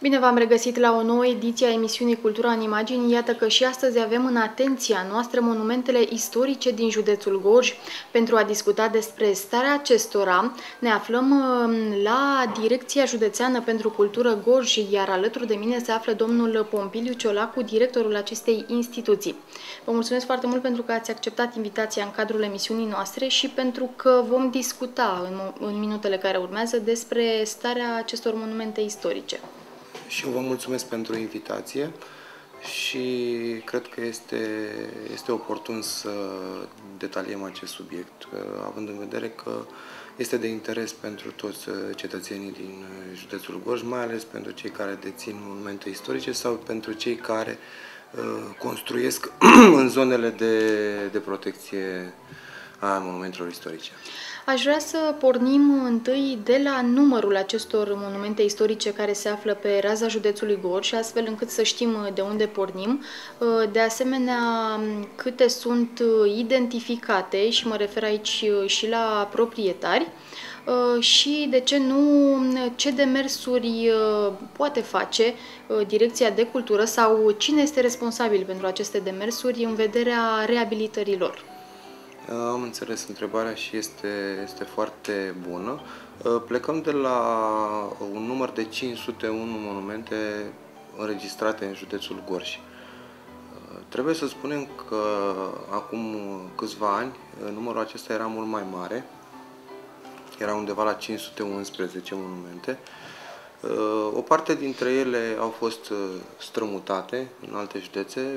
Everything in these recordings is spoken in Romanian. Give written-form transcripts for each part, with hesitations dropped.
Bine v-am regăsit la o nouă ediție a emisiunii Cultura în Imagini. Iată că și astăzi avem în atenția noastră monumentele istorice din județul Gorj. Pentru a discuta despre starea acestora, ne aflăm la Direcția Județeană pentru Cultură Gorj, iar alături de mine se află domnul Pompiliu Ciolacu, directorul acestei instituții. Vă mulțumesc foarte mult pentru că ați acceptat invitația în cadrul emisiunii noastre și pentru că vom discuta în minutele care urmează despre starea acestor monumente istorice. Și eu vă mulțumesc pentru invitație și cred că este oportun să detaliem acest subiect, având în vedere că este de interes pentru toți cetățenii din județul Gorj, mai ales pentru cei care dețin monumente istorice sau pentru cei care construiesc în zonele de protecție a monumentelor istorice. Aș vrea să pornim întâi de la numărul acestor monumente istorice care se află pe raza județului Gorj, astfel încât să știm de unde pornim. De asemenea, câte sunt identificate, și mă refer aici și la proprietari, și, de ce nu, ce demersuri poate face Direcția de Cultură sau cine este responsabil pentru aceste demersuri în vederea reabilitării lor. Am înțeles întrebarea și este foarte bună. Plecăm de la un număr de 501 monumente înregistrate în județul Gorj. Trebuie să spunem că acum câțiva ani numărul acesta era mult mai mare. Era undeva la 511 monumente. O parte dintre ele au fost strămutate în alte județe,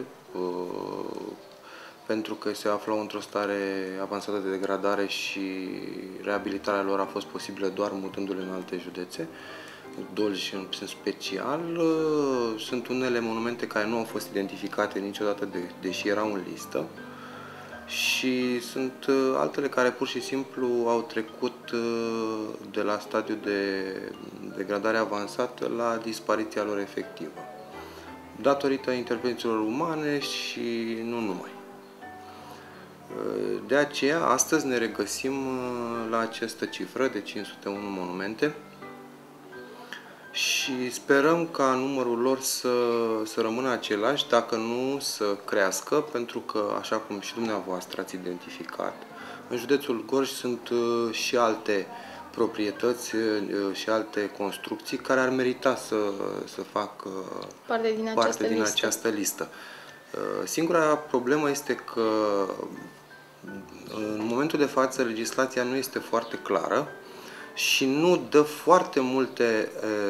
pentru că se aflau într-o stare avansată de degradare și reabilitarea lor a fost posibilă doar mutându-le în alte județe, Dolj în special. Sunt unele monumente care nu au fost identificate niciodată, deși erau în listă, și sunt altele care pur și simplu au trecut de la stadiul de degradare avansată la dispariția lor efectivă, datorită intervențiilor umane și nu numai. De aceea, astăzi ne regăsim la această cifră de 501 monumente și sperăm ca numărul lor să rămână același, dacă nu să crească, pentru că, așa cum și dumneavoastră ați identificat, în județul Gorj sunt și alte proprietăți și alte construcții care ar merita să facă parte din această listă. Singura problemă este că în momentul de față legislația nu este foarte clară și nu dă foarte multe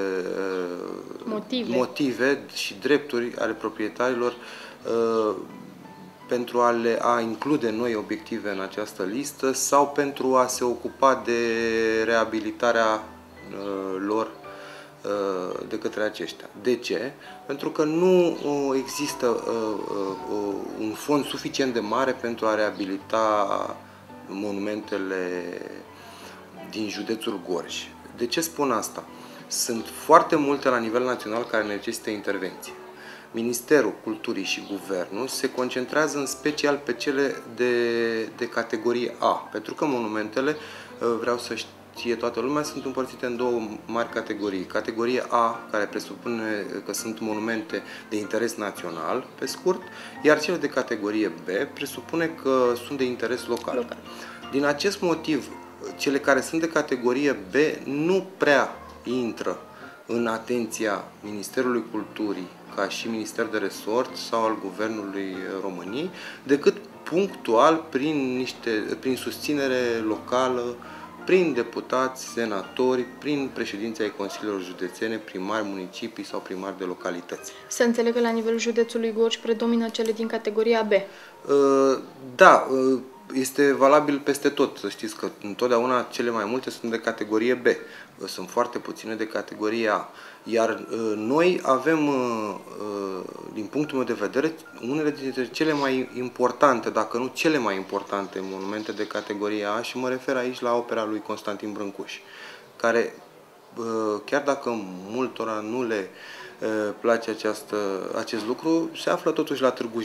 motive și drepturi ale proprietarilor pentru a include noi obiective în această listă sau pentru a se ocupa de reabilitarea lor de către aceștia. De ce? Pentru că nu există un fond suficient de mare pentru a reabilita monumentele din județul Gorj. De ce spun asta? Sunt foarte multe la nivel național care necesită intervenție. Ministerul Culturii și Guvernul se concentrează în special pe cele de categorie A, pentru că monumentele, vreau să știe toată lumea, sunt împărțite în două mari categorii. Categorie A, care presupune că sunt monumente de interes național, pe scurt, iar cele de categorie B presupune că sunt de interes local. Din acest motiv, cele care sunt de categorie B nu prea intră în atenția Ministerului Culturii ca și minister de resort sau al Guvernului României, decât punctual prin susținere locală, prin deputați, senatori, prin președinții ai consiliilor județene, primari municipii sau primari de localități. Să înțeleg că la nivelul județului Gorj predomină cele din categoria B. Da, este valabil peste tot, să știți că întotdeauna cele mai multe sunt de categorie B. Sunt foarte puține de categorie A. Iar noi avem, din punctul meu de vedere, unele dintre cele mai importante, dacă nu cele mai importante, monumente de categorie A, și mă refer aici la opera lui Constantin Brâncuș, care, chiar dacă multora nu le place acest lucru, se află totuși la Târgu Jiu.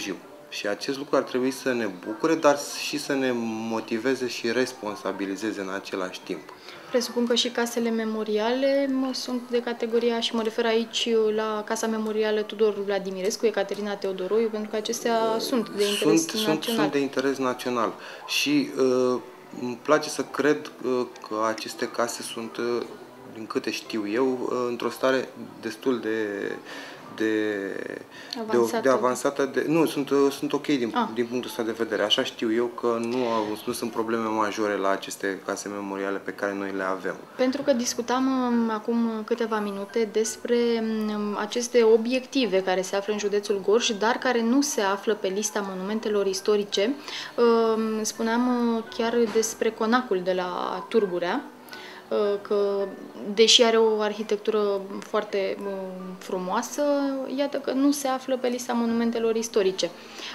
Și acest lucru ar trebui să ne bucure, dar și să ne motiveze și responsabilizeze în același timp. Presupun că și casele memoriale sunt de categoria, și mă refer aici la Casa Memorială Tudor Vladimirescu, Ecaterina Teodoroiu, pentru că acestea sunt de interes național. Sunt de interes național și îmi place să cred că aceste case sunt, din câte știu eu, într-o stare destul de avansată. Nu, sunt ok din punctul ăsta de vedere. Așa știu eu că nu sunt probleme majore la aceste case memoriale pe care noi le avem. Pentru că discutam acum câteva minute despre aceste obiective care se află în județul Gorj, dar care nu se află pe lista monumentelor istorice. Spuneam chiar despre conacul de la Turgurea, că, deși are o arhitectură foarte frumoasă, iată că nu se află pe lista monumentelor istorice.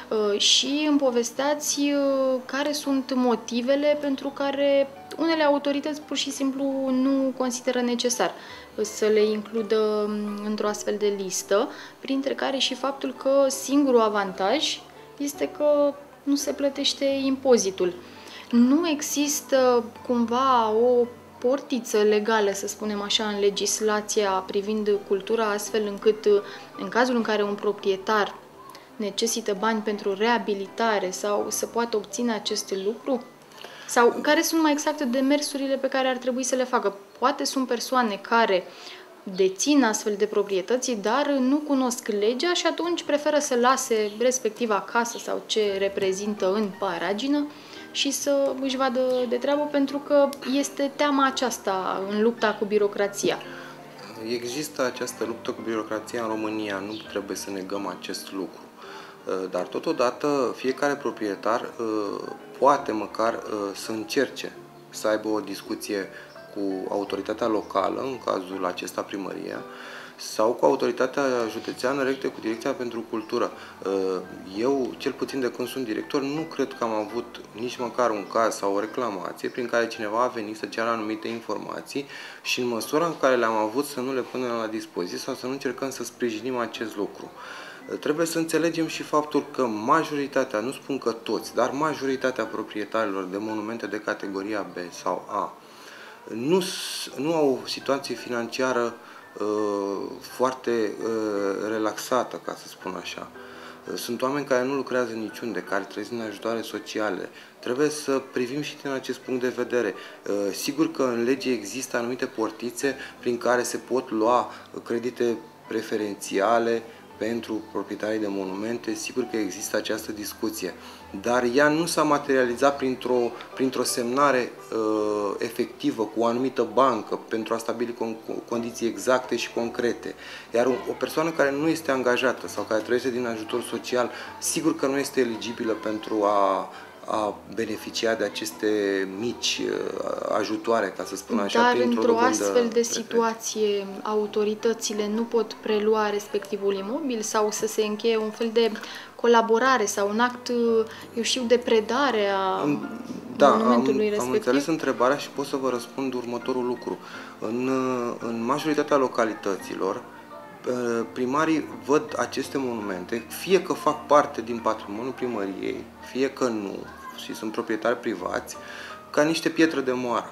Și îmi povesteați care sunt motivele pentru care unele autorități pur și simplu nu consideră necesar să le includă într-o astfel de listă, printre care și faptul că singurul avantaj este că nu se plătește impozitul. Nu există cumva o portiță legală, să spunem așa, în legislația privind cultura, astfel încât, în cazul în care un proprietar necesită bani pentru reabilitare sau să poată obține acest lucru? Sau care sunt mai exact demersurile pe care ar trebui să le facă? Poate sunt persoane care dețin astfel de proprietăți, dar nu cunosc legea și atunci preferă să lase respectiva casă sau ce reprezintă în paragină și să își vadă de treabă, pentru că este teama aceasta în lupta cu birocrația. Există această luptă cu birocrația în România, nu trebuie să negăm acest lucru. Dar totodată fiecare proprietar poate măcar să încerce să aibă o discuție cu autoritatea locală, în cazul acesta primăria, sau cu autoritatea județeană, recte cu Direcția pentru Cultură. Eu, cel puțin de când sunt director, nu cred că am avut nici măcar un caz sau o reclamație prin care cineva a venit să ceară anumite informații și în măsura în care le-am avut să nu le punem la dispoziție sau să nu încercăm să sprijinim acest lucru. Trebuie să înțelegem și faptul că majoritatea, nu spun că toți, dar majoritatea proprietarilor de monumente de categoria B sau A nu au o situație financiară foarte relaxată, ca să spun așa. Sunt oameni care nu lucrează niciunde, care trăiesc din ajutoare sociale. Trebuie să privim și din acest punct de vedere. Sigur că în lege există anumite portițe prin care se pot lua credite preferențiale pentru proprietarii de monumente, sigur că există această discuție, dar ea nu s-a materializat printr-o semnare efectivă cu o anumită bancă pentru a stabili condiții exacte și concrete. Iar o persoană care nu este angajată sau care trăiește din ajutor social, sigur că nu este eligibilă pentru a beneficia de aceste mici ajutoare, ca să spun așa. Dar într-o astfel de situație, autoritățile nu pot prelua respectivul imobil sau să se încheie un fel de colaborare sau un act, eu știu, de predare a monumentului respectiv? Am înțeles întrebarea și pot să vă răspund următorul lucru. În majoritatea localităților, primarii văd aceste monumente, fie că fac parte din patrimoniul primăriei, fie că nu, și sunt proprietari privați, ca niște pietre de moară.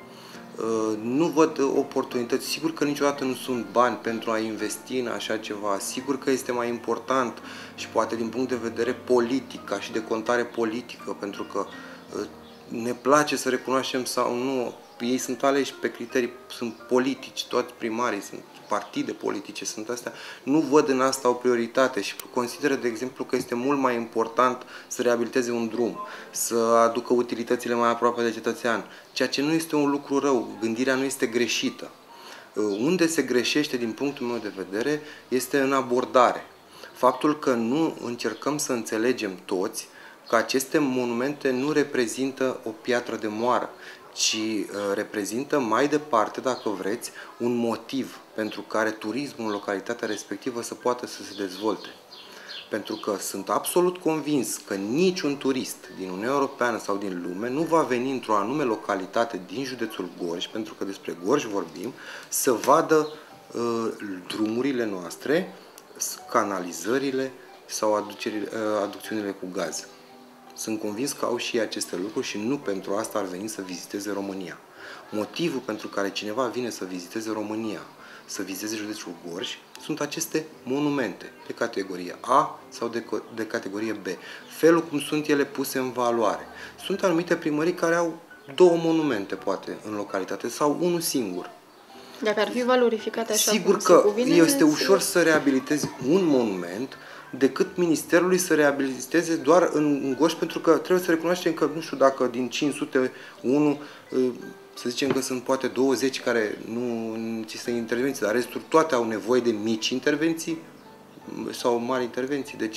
Nu văd oportunități. Sigur că niciodată nu sunt bani pentru a investi în așa ceva. Sigur că este mai important și poate din punct de vedere politic, ca și de contare politică, pentru că ne place să recunoaștem sau nu, ei sunt aleși pe criterii, sunt politici, toți primarii sunt partide politice, sunt astea, nu văd în asta o prioritate și consideră, de exemplu, că este mult mai important să reabiliteze un drum, să aducă utilitățile mai aproape de cetățean, ceea ce nu este un lucru rău, gândirea nu este greșită. Unde se greșește, din punctul meu de vedere, este în abordare. Faptul că nu încercăm să înțelegem toți că aceste monumente nu reprezintă o piatră de moară, ci reprezintă mai departe, dacă vreți, un motiv pentru care turismul în localitatea respectivă să poată să se dezvolte. Pentru că sunt absolut convins că niciun turist din Uniunea Europeană sau din lume nu va veni într-o anume localitate din județul Gorj, pentru că despre Gorj vorbim, să vadă drumurile noastre, canalizările, sau aducțiunile cu gaz. Sunt convins că au și aceste lucruri și nu pentru asta ar veni să viziteze România. Motivul pentru care cineva vine să viziteze România, să viziteze județul Gorj, sunt aceste monumente de categorie A sau de categorie B. Felul cum sunt ele puse în valoare. Sunt anumite primării care au 2 monumente, poate, în localitate, sau unul singur. Dacă ar fi valorificat așa sigur cum că se cuvine, este ușor să reabilitezi un monument decât Ministerului să reabiliteze doar în Gorj, pentru că trebuie să recunoaștem că, nu știu dacă din 501, să zicem că sunt poate 20 care nu necesită intervenții, dar restul toate au nevoie de mici intervenții sau mari intervenții. Deci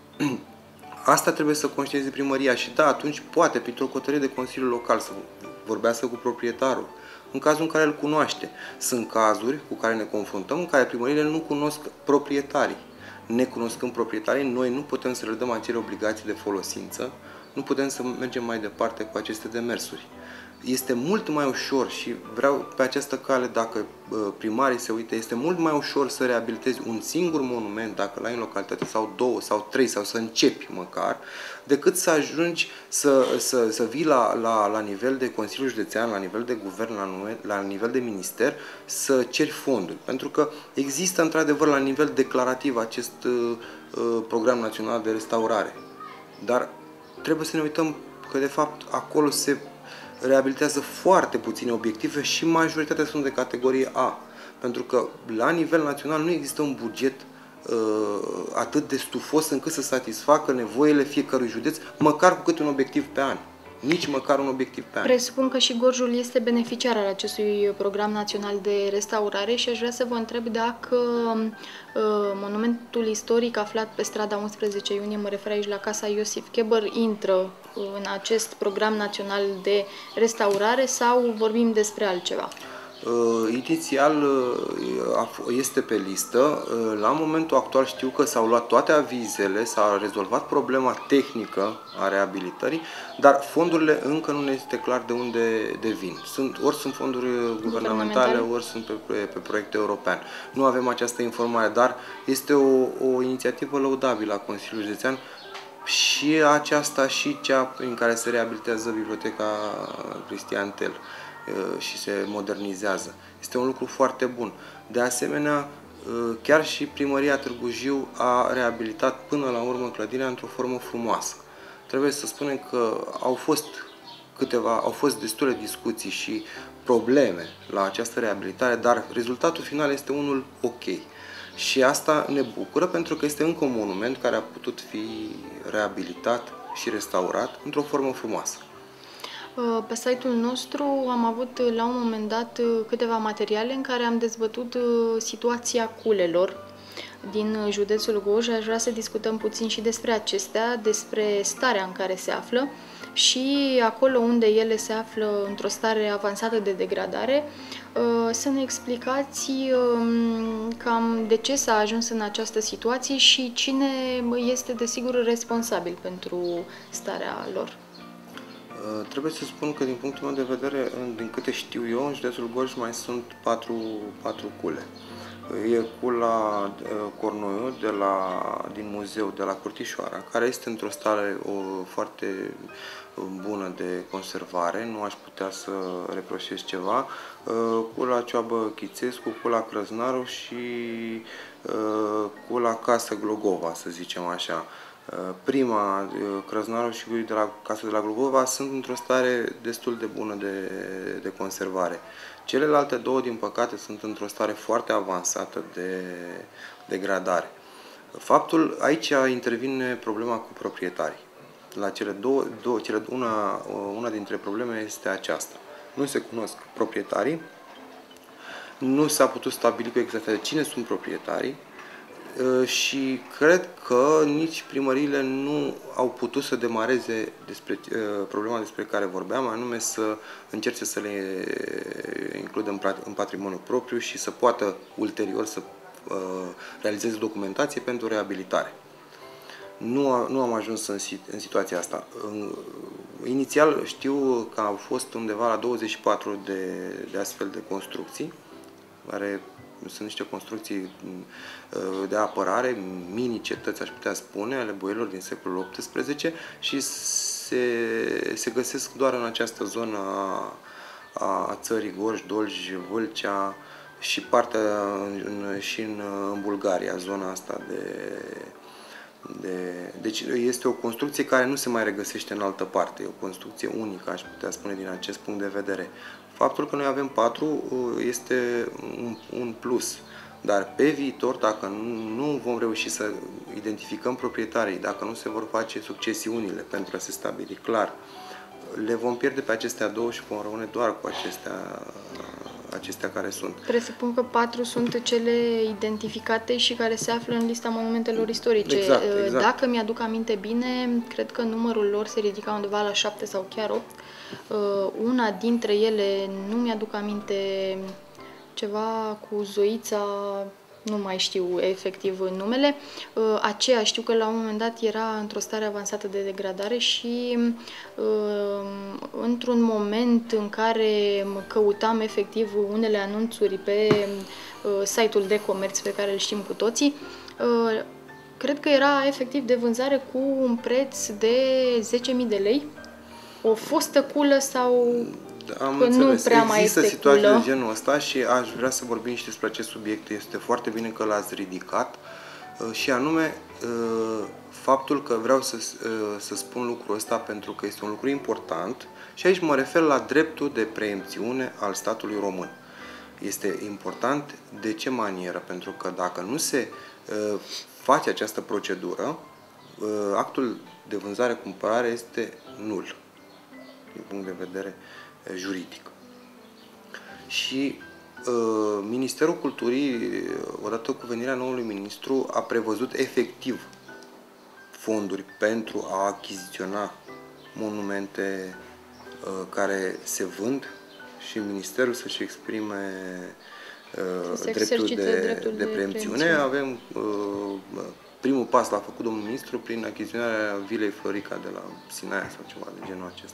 asta trebuie să conștientizeze primăria și da, atunci poate, printr-o hotărâre de Consiliul Local, să vorbească cu proprietarul, în cazul în care îl cunoaște. Sunt cazuri cu care ne confruntăm în care primăriile nu cunosc proprietarii. Necunoscând proprietarii, noi nu putem să le dăm acele obligații de folosință, nu putem să mergem mai departe cu aceste demersuri. Este mult mai ușor și vreau pe această cale, dacă primarii se uită, este mult mai ușor să reabilitezi un singur monument, dacă l-ai în localitate, sau 2 sau 3, sau să începi măcar, decât să ajungi să vii la nivel de Consiliu Județean, la nivel de Guvern, la nivel de Minister, să ceri fonduri. Pentru că există într-adevăr la nivel declarativ acest program național de restaurare. Dar trebuie să ne uităm că de fapt acolo se reabilitează foarte puține obiective și majoritatea sunt de categorie A. Pentru că la nivel național nu există un buget atât de stufos încât să satisfacă nevoile fiecărui județ, măcar cu câte un obiectiv pe an. Nici măcar un obiectiv pe an. Presupun că și Gorjul este beneficiar al acestui program național de restaurare și aș vrea să vă întreb dacă monumentul istoric aflat pe strada 11 iunie, mă refer aici la Casa Iosif Cheber, intră în acest program național de restaurare sau vorbim despre altceva? Inițial este pe listă. La momentul actual știu că s-au luat toate avizele, s-a rezolvat problema tehnică a reabilitării, dar fondurile încă nu ne este clar de unde vin. Ori sunt fonduri guvernamentale, ori sunt pe proiecte european. Nu avem această informare, dar este o inițiativă lăudabilă a Consiliului Județean, și aceasta și cea prin care se reabilitează Biblioteca Cristian Tel și se modernizează. Este un lucru foarte bun. De asemenea, chiar și Primăria Târgu Jiu a reabilitat până la urmă clădirea într-o formă frumoasă. Trebuie să spunem că au fost destule discuții și probleme la această reabilitare, dar rezultatul final este unul ok. Și asta ne bucură pentru că este încă un monument care a putut fi reabilitat și restaurat într-o formă frumoasă. Pe site-ul nostru am avut la un moment dat câteva materiale în care am dezbătut situația culelor din județul Gorj. Aș vrea să discutăm puțin și despre acestea, despre starea în care se află și acolo unde ele se află într-o stare avansată de degradare, să ne explicați cam de ce s-a ajuns în această situație și cine este desigur responsabil pentru starea lor. Trebuie să spun că din punctul meu de vedere, din câte știu eu, în județul Gorj mai sunt patru cule. E cula Cornoiu din muzeu de la Curtișoara, care este într-o stare foarte bună de conservare, nu aș putea să reproșez ceva. Cula Cioabă Chițescu, cula Crăznaru și cula Casă Glogova, să zicem așa. Prima, Crăznaru și de la Casa de la Glugova, sunt într-o stare destul de bună de conservare. Celelalte două, din păcate, sunt într-o stare foarte avansată de degradare. Aici intervine problema cu proprietarii. La una dintre probleme este aceasta. Nu se cunosc proprietarii, nu s-a putut stabili cu exactitate cine sunt proprietarii, și cred că nici primăriile nu au putut să demareze problema despre care vorbeam, anume să încerce să le includă în patrimoniul propriu și să poată ulterior să realizeze documentație pentru reabilitare. Nu am ajuns în situația asta. Inițial știu că au fost undeva la 24 de astfel de construcții, care sunt niște construcții de apărare, mini-cetăți, aș putea spune, ale boierilor din secolul XVIII și se găsesc doar în această zonă a țării Gorj, Dolj, Vâlcea și partea și în Bulgaria, zona asta deci este o construcție care nu se mai regăsește în altă parte, e o construcție unică, aș putea spune, din acest punct de vedere. Faptul că noi avem 4 este un plus, dar pe viitor, dacă nu vom reuși să identificăm proprietarii, dacă nu se vor face succesiunile pentru a se stabili clar, le vom pierde pe acestea 2 și vom rămâne doar cu acestea care sunt. Presupun că 4 sunt cele identificate și care se află în lista monumentelor istorice. Exact. Dacă mi-aduc aminte bine, cred că numărul lor se ridica undeva la 7 sau chiar 8. Una dintre ele, nu mi-aduc aminte, ceva cu Zoița, nu mai știu efectiv numele, aceea știu că la un moment dat era într-o stare avansată de degradare și într-un moment în care căutam efectiv unele anunțuri pe site-ul de comerț pe care îl știm cu toții, cred că era efectiv de vânzare cu un preț de 10.000 de lei, o fostă culă sau... Am înțeles. Nu prea mai Există este situații culă. de genul ăsta și aș vrea să vorbim și despre acest subiect. Este foarte bine că l-ați ridicat și anume faptul că vreau să spun lucrul ăsta pentru că este un lucru important și aici mă refer la dreptul de preemțiune al statului român. Este important de ce manieră? Pentru că dacă nu se face această procedură, actul de vânzare-cumpărare este nul din punct de vedere juridic. Și Ministerul Culturii, odată cu venirea noului ministru, a prevăzut efectiv fonduri pentru a achiziționa monumente care se vând și Ministerul să-și exprime dreptul de preemțiune. Avem primul pas l-a făcut domnul ministru prin achiziționarea vilei Florica de la Sinaia sau ceva de genul acesta.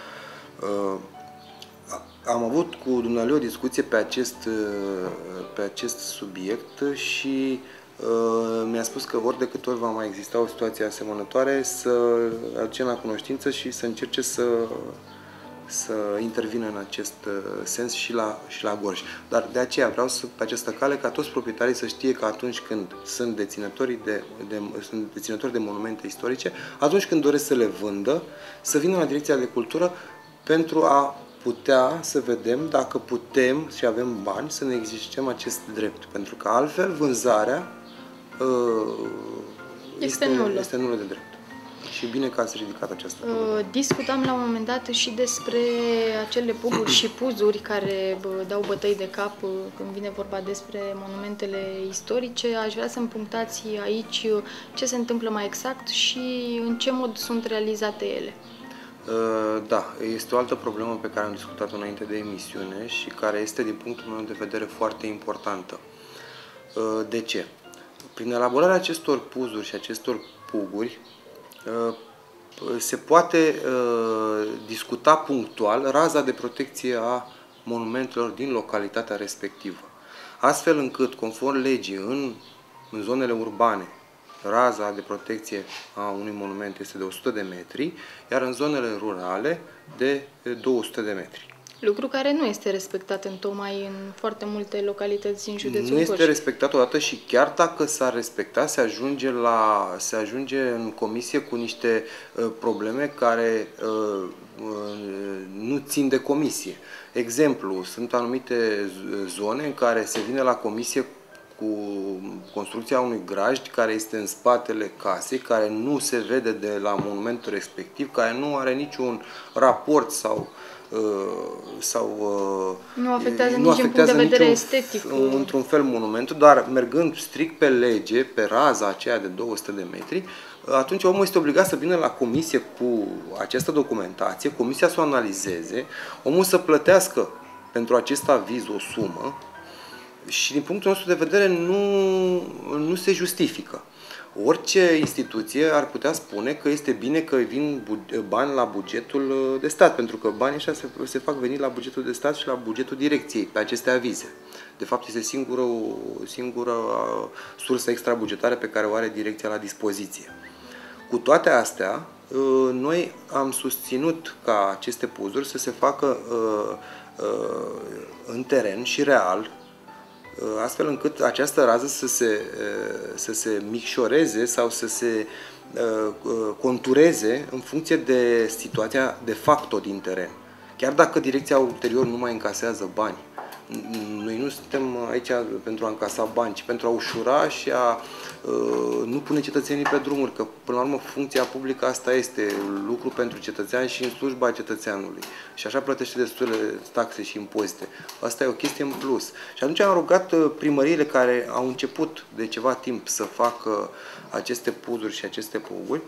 Am avut cu dumnealui o discuție pe acest subiect și mi-a spus că ori de câte ori va mai exista o situație asemănătoare să aducem la cunoștință și să încerce să intervină în acest sens și la Gorj. Dar de aceea vreau pe această cale ca toți proprietarii să știe că atunci când sunt deținători de monumente istorice, atunci când doresc să le vândă, să vină la Direcția de Cultură pentru a putea să vedem dacă putem și avem bani să ne exercităm acest drept. Pentru că altfel vânzarea este nulă de drept. Și bine că ați ridicat această problemă. Discutam la un moment dat și despre acele puguri și puzuri care dau bătăi de cap când vine vorba despre monumentele istorice. Aș vrea să-mi punctați aici ce se întâmplă mai exact și în ce mod sunt realizate ele. Da, este o altă problemă pe care am discutat-o înainte de emisiune și care este, din punctul meu de vedere, foarte importantă. De ce? Prin elaborarea acestor puzuri și acestor puguri, se poate discuta punctual raza de protecție a monumentelor din localitatea respectivă. Astfel încât, conform legii, în zonele urbane, raza de protecție a unui monument este de 100 de metri, iar în zonele rurale de 200 de metri. Lucru care nu este respectat întocmai în foarte multe localități din județul Gorj. Nu este respectat odată și chiar dacă s-ar respecta, se ajunge în comisie cu niște probleme care nu țin de comisie. Exemplu, sunt anumite zone în care se vine la comisie cu construcția unui grajd care este în spatele casei, care nu se vede de la monumentul respectiv, care nu are niciun raport sau nu afectează nici din punct de vedere estetic într-un fel monumentul, dar mergând strict pe lege, pe raza aceea de 200 de metri, atunci omul este obligat să vină la comisie cu această documentație, comisia să o analizeze, omul să plătească pentru acest aviz o sumă și din punctul nostru de vedere nu se justifică. Orice instituție ar putea spune că este bine că vin bani la bugetul de stat, pentru că banii ăștia se fac veni la bugetul de stat și la bugetul direcției, pe aceste avize. De fapt, este singura sursă extrabugetară pe care o are direcția la dispoziție. Cu toate astea, noi am susținut ca aceste puzuri să se facă în teren și real, astfel încât această rază să se micșoreze sau să se contureze în funcție de situația de facto din teren. Chiar dacă direcția ulterior nu mai încasează bani. Noi nu suntem aici pentru a încasa bani, ci pentru a ușura și a nu pune cetățenii pe drumuri, că până la urmă funcția publică asta este lucru pentru cetățean și în slujba cetățeanului. Și așa plătește destule taxe și impozite. Asta e o chestie în plus. Și atunci am rugat primăriile care au început de ceva timp să facă aceste puzuri și aceste puguri,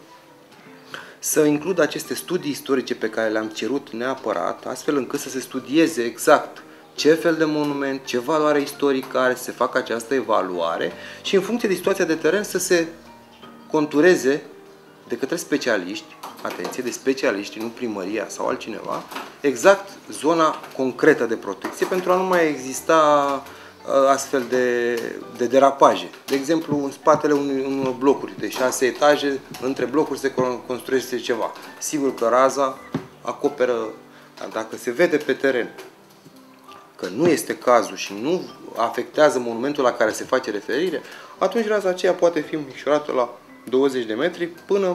să includă aceste studii istorice pe care le-am cerut neapărat, astfel încât să se studieze exact ce fel de monument, ce valoare istorică are, să se facă această evaluare și în funcție de situația de teren să se contureze de către specialiști, atenție, de specialiști, nu primăria sau altcineva, exact zona concretă de protecție pentru a nu mai exista astfel de derapaje. De exemplu, în spatele unor blocuri de 6 etaje, între blocuri se construiește ceva. Sigur că raza acoperă, dacă se vede pe teren că nu este cazul și nu afectează monumentul la care se face referire, atunci raza aceea poate fi micșorată la 20 de metri până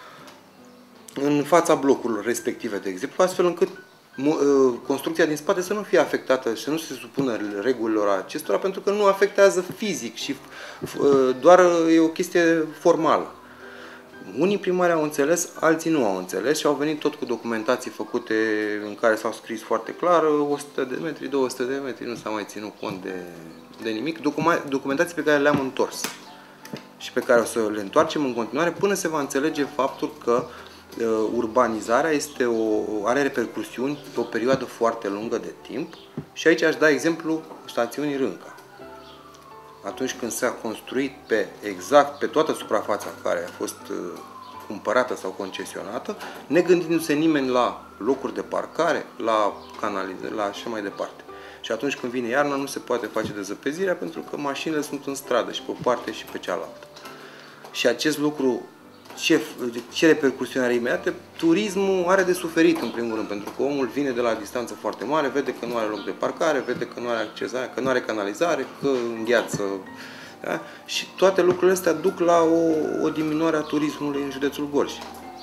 în fața blocurilor respective, de exemplu, astfel încât construcția din spate să nu fie afectată și să nu se supună regulilor acestora, pentru că nu afectează fizic și doar e o chestie formală. Unii primari au înțeles, alții nu au înțeles și au venit tot cu documentații făcute în care s-au scris foarte clar 100 de metri, 200 de metri, nu s-a mai ținut cont de nimic. Documentații pe care le-am întors și pe care o să le întoarcem în continuare până se va înțelege faptul că urbanizarea are repercusiuni pe o perioadă foarte lungă de timp și aici aș da exemplu stațiunii Rânca. Atunci când s-a construit exact pe toată suprafața care a fost cumpărată sau concesionată, negândindu-se nimeni la locuri de parcare, la canalizări, la așa mai departe. Și atunci când vine iarna nu se poate face dezăpezirea pentru că mașinile sunt în stradă și pe o parte și pe cealaltă. Și acest lucru, ce repercusiuni are imediate? Turismul are de suferit în primul rând, pentru că omul vine de la distanță foarte mare, vede că nu are loc de parcare, vede că nu are accesare, că nu are canalizare, că îngheață. Da? Și toate lucrurile astea duc la o diminuare a turismului în județul Gorj.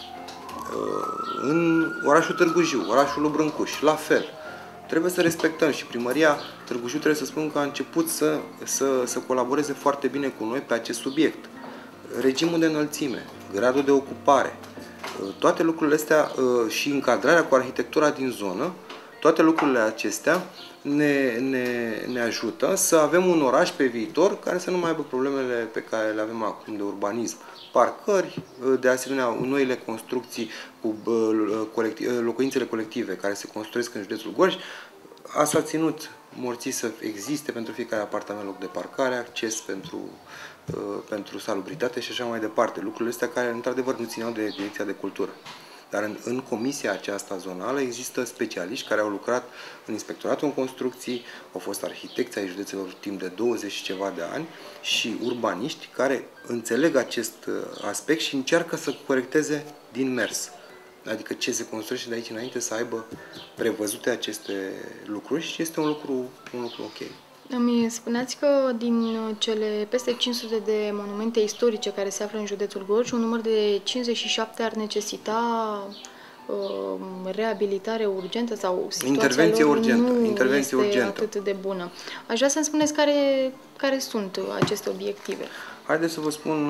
În orașul Târgu Jiu, orașul Lubrâncuș, la fel. Trebuie să respectăm și primăria Târgu Jiu trebuie să spun că a început să colaboreze foarte bine cu noi pe acest subiect. Regimul de înălțime, gradul de ocupare, toate lucrurile astea și încadrarea cu arhitectura din zonă, toate lucrurile acestea ne ajută să avem un oraș pe viitor care să nu mai aibă problemele pe care le avem acum de urbanism. Parcări, de asemenea, noile construcții cu locuințele colective care se construiesc în județul Gorj, asta a ținut morții să existe pentru fiecare apartament loc de parcare, acces pentru salubritate și așa mai departe. Lucrurile astea care, într-adevăr, nu țineau de Direcția de Cultură. Dar în comisia aceasta zonală există specialiști care au lucrat în Inspectoratul în Construcții, au fost arhitecți ai județelor timp de 20 și ceva de ani și urbaniști care înțeleg acest aspect și încearcă să corecteze din mers. Adică ce se construiește de aici înainte să aibă prevăzute aceste lucruri și este un lucru ok. Îmi spuneați că din cele peste 500 de monumente istorice care se află în județul Gorj, un număr de 57 ar necesita reabilitare urgentă sau situația lor nu este atât de bună. Aș vrea să-mi spuneți care sunt aceste obiective. Haideți să vă spun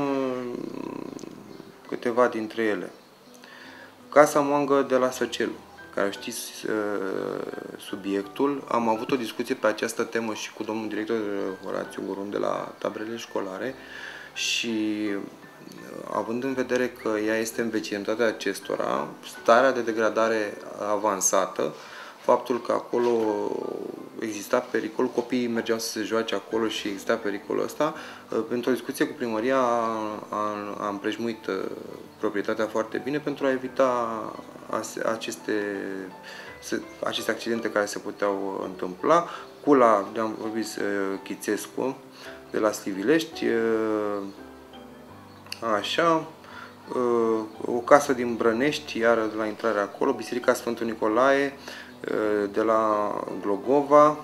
câteva dintre ele. Casa Moangă de la Săcelu, care știți subiectul. Am avut o discuție pe această temă și cu domnul director Horațiu Gorun de la taberele școlare și având în vedere că ea este în vecinătatea acestora, starea de degradare avansată, faptul că acolo exista pericol, copiii mergeau să se joace acolo și exista pericolul ăsta. Pentru o discuție cu primăria am împrejmuit proprietatea foarte bine pentru a evita aceste accidente care se puteau întâmpla. Cula, de-am vorbit, Chițescu, de la Stivilești, așa, o casă din Brănești, iară de la intrarea acolo, Biserica Sfântul Nicolae, de la Glogova,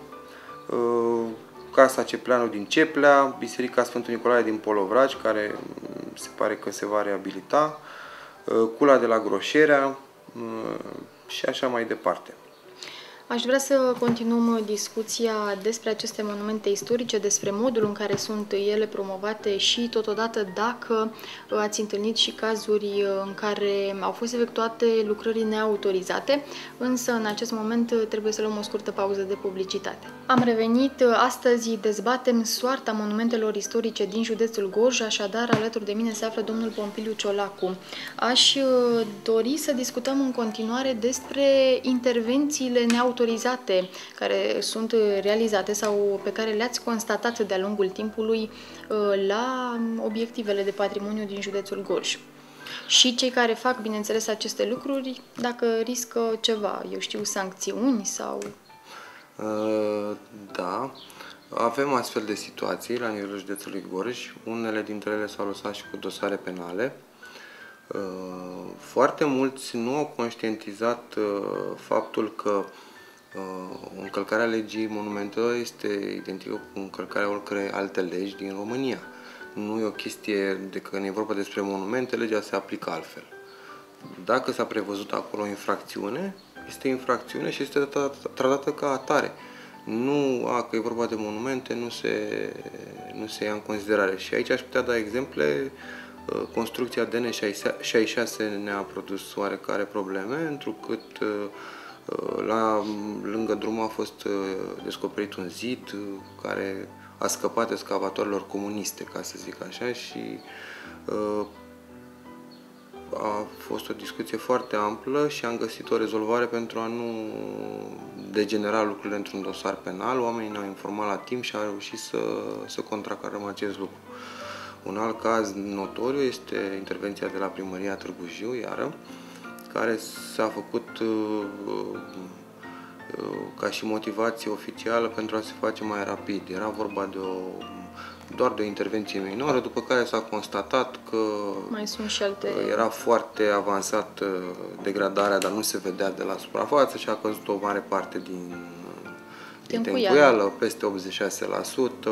Casa Cepleanu din Ceplea, Biserica Sfântul Nicolae din Polovragi, care se pare că se va reabilita, Cula de la Groșerea și așa mai departe. Aș vrea să continuăm discuția despre aceste monumente istorice, despre modul în care sunt ele promovate și totodată dacă ați întâlnit și cazuri în care au fost efectuate lucrări neautorizate, însă în acest moment trebuie să luăm o scurtă pauză de publicitate. Am revenit, astăzi dezbatem soarta monumentelor istorice din județul Gorj, așadar alături de mine se află domnul Pompiliu Ciolacu. Aș dori să discutăm în continuare despre intervențiile neautorizate care sunt realizate sau pe care le-ați constatat de-a lungul timpului la obiectivele de patrimoniu din județul Gorj. Și cei care fac, bineînțeles, aceste lucruri, dacă riscă ceva, eu știu, sancțiuni sau... Da, avem astfel de situații la nivelul județului Gorj. Unele dintre ele s-au lăsat și cu dosare penale. Foarte mulți nu au conștientizat faptul că încălcarea legii monumentelor este identică cu încălcarea oricărei alte legi din România. Nu e o chestie de că când e vorba despre monumente, legea se aplică altfel. Dacă s-a prevăzut acolo o infracțiune, este infracțiune și este tratată ca atare. Nu, că e vorba de monumente, nu se ia în considerare. Și aici aș putea da exemple. Construcția DN66 ne-a produs oarecare probleme, întrucât lângă drum a fost descoperit un zid care a scăpat excavatoarelor comuniste, ca să zic așa, și a fost o discuție foarte amplă și am găsit o rezolvare pentru a nu degenera lucrurile într-un dosar penal. Oamenii ne-au informat la timp și au reușit să contracarăm acest lucru. Un alt caz notoriu este intervenția de la Primăria Târgu Jiu, iară, care s-a făcut ca și motivație oficială pentru a se face mai rapid. Era vorba de doar de o intervenție minoră, după care s-a constatat că mai sunt și alte... era foarte avansat degradarea, dar nu se vedea de la suprafață și a căzut o mare parte din tencuială, peste 86%.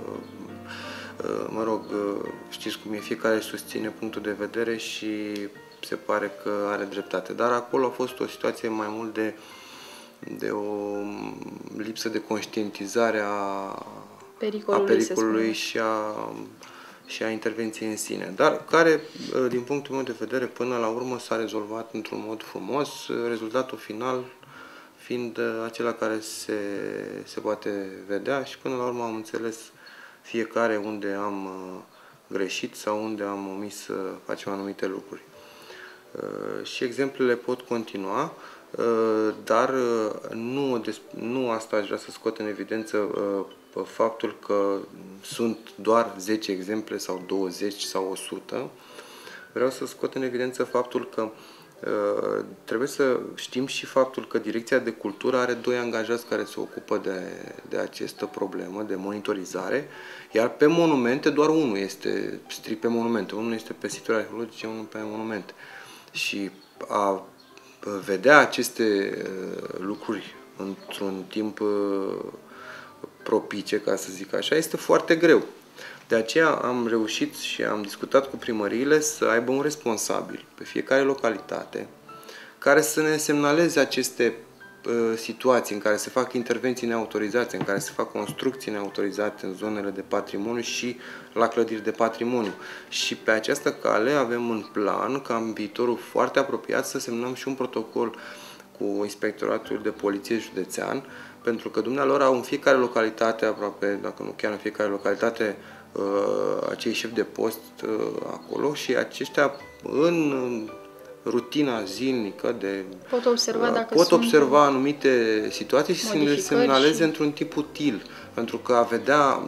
Mă rog, știți cum e, fiecare susține punctul de vedere și se pare că are dreptate. Dar acolo a fost o situație mai mult de o lipsă de conștientizare a pericolului și a intervenției în sine. Dar care, din punctul meu de vedere, până la urmă s-a rezolvat într-un mod frumos, rezultatul final fiind acela care se poate vedea și până la urmă am înțeles fiecare unde am greșit sau unde am omis să facem anumite lucruri. Și exemplele pot continua, dar nu asta aș vrea să scot în evidență faptul că sunt doar 10 exemple sau 20 sau 100. Vreau să scot în evidență faptul că trebuie să știm și faptul că Direcția de Cultură are 2 angajați care se ocupă de această problemă, de monitorizare, iar pe monumente doar unul este strict pe monumente, unul este pe situri arheologice, unul pe monumente. Și a vedea aceste lucruri într-un timp propice, ca să zic așa, este foarte greu. De aceea am reușit și am discutat cu primăriile să aibă un responsabil pe fiecare localitate care să ne semnaleze aceste situații în care se fac intervenții neautorizate, în care se fac construcții neautorizate în zonele de patrimoniu și la clădiri de patrimoniu. Și pe această cale avem în plan ca în viitorul foarte apropiat să semnăm și un protocol cu Inspectoratul de Poliție Județean, pentru că dumnealor au în fiecare localitate, aproape, dacă nu chiar în fiecare localitate, acei șefi de post acolo și aceștia în rutina zilnică de... Pot observa anumite situații și să le semnaleze într-un tip util. Pentru că a vedea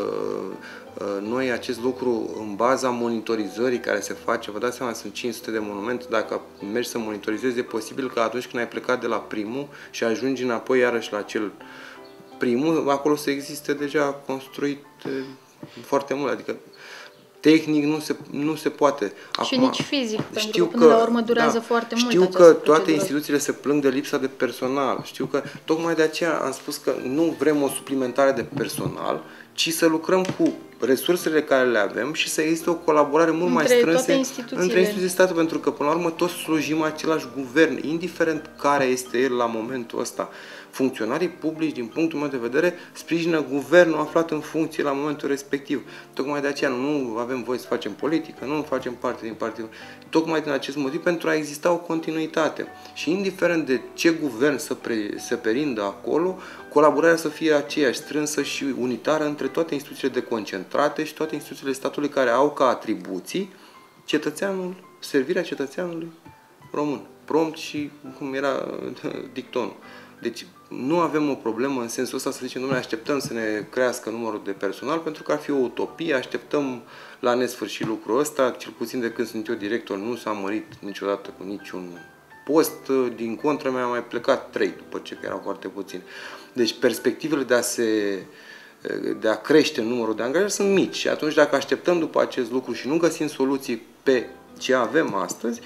noi acest lucru în baza monitorizării care se face, vă dați seama, sunt 500 de monumente, dacă mergi să monitorizezi, e posibil că atunci când ai plecat de la primul și ajungi înapoi iarăși la cel primul, acolo să existe deja construit foarte mult, adică tehnic nu se poate. Acum, și nici fizic, pentru că până la urmă durează foarte mult. Știu că toate instituțiile se plâng de lipsa de personal. Știu că tocmai de aceea am spus că nu vrem o suplimentare de personal, ci să lucrăm cu resursele care le avem și să existe o colaborare mult mai strânsă între instituții de stat, pentru că până la urmă toți slujim același guvern, indiferent care este el la momentul ăsta. Funcționarii publici, din punctul meu de vedere, sprijină guvernul aflat în funcție la momentul respectiv. Tocmai de aceea nu avem voie să facem politică, nu facem parte din partid. Tocmai din acest motiv, pentru a exista o continuitate. Și indiferent de ce guvern să perindă acolo, colaborarea să fie aceeași, strânsă și unitară între toate instituțiile deconcentrate și toate instituțiile statului care au ca atribuții servirea cetățeanului român. Prompt și cum era dictonul. Deci nu avem o problemă în sensul ăsta să zicem, domnule, așteptăm să ne crească numărul de personal, pentru că ar fi o utopie, așteptăm la nesfârșit lucrul ăsta, cel puțin de când sunt eu director, nu s-a mărit niciodată cu niciun post, din contră mi-a mai plecat 3 după ce erau foarte puțini. Deci perspectivele de a crește numărul de angajați sunt mici și atunci dacă așteptăm după acest lucru și nu găsim soluții pe ce avem astăzi,